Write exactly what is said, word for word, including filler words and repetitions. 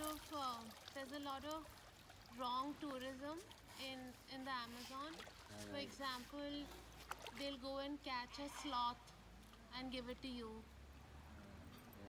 of uh, there's a lot of wrong tourism in in the Amazon. For Alright. example, they'll go and catch a sloth and give it to you.